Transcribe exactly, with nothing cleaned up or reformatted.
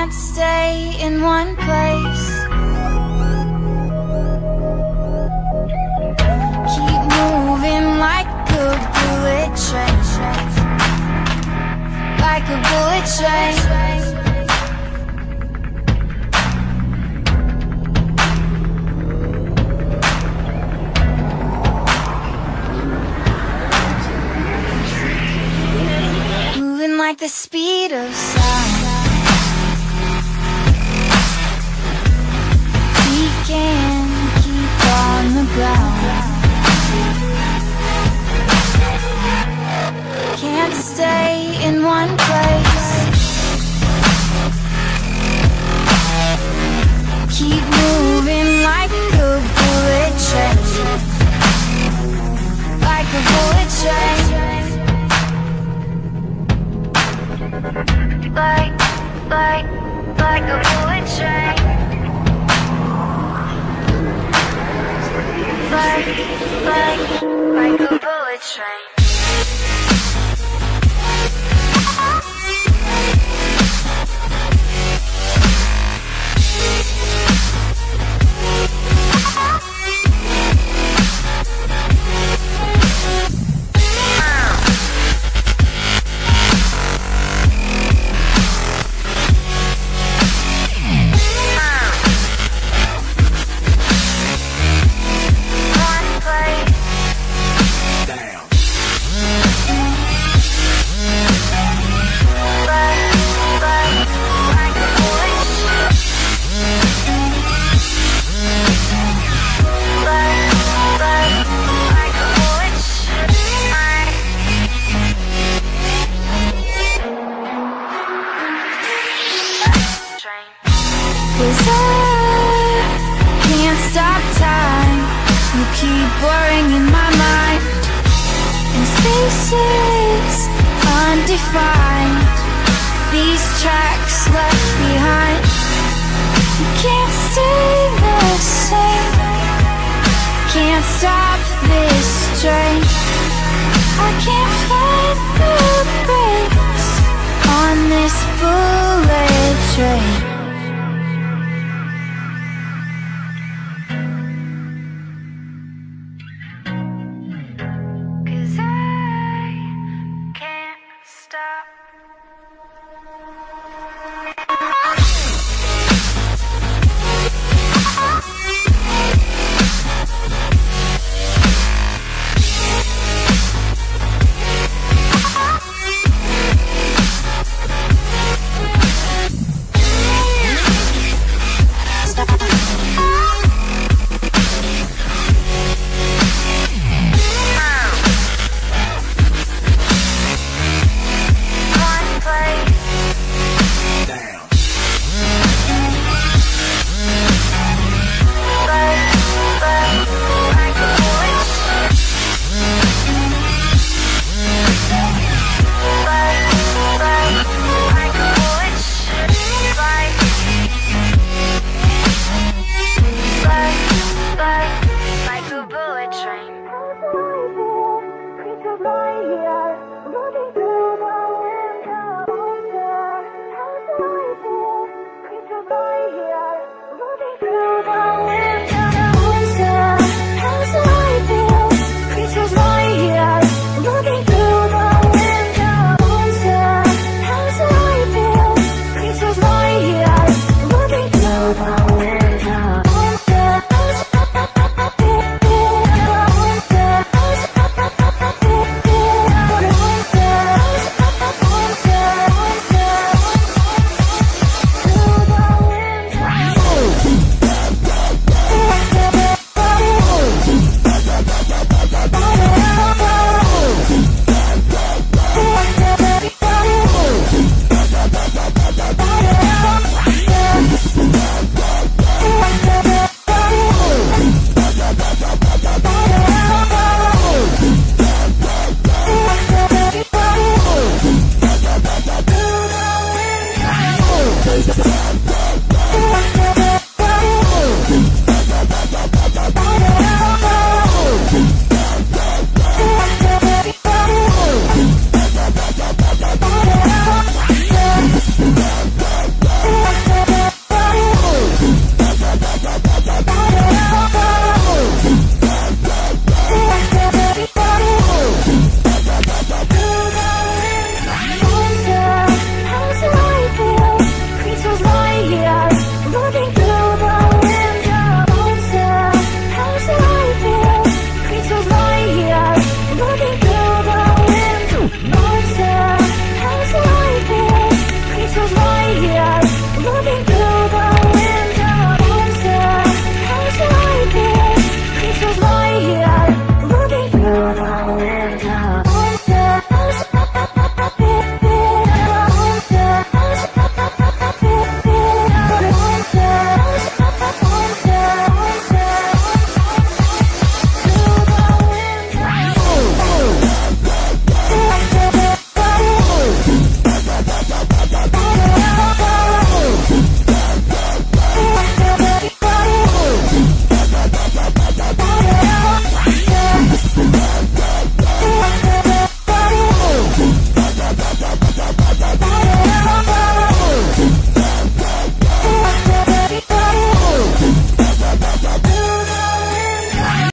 can't stay in one place. Keep moving like a bullet train, like a bullet train. Moving like the speed of sound. We can keep on the ground. Can't stay in one place. Keep moving like a bullet train, like a bullet train. Like, like, like a bullet train. Like, like, like a bullet train. Cause I can't stop time. You keep worrying in my mind, in spaces undefined, these tracks left behind. You can't stay the same. Can't stop this train. I can't find the break.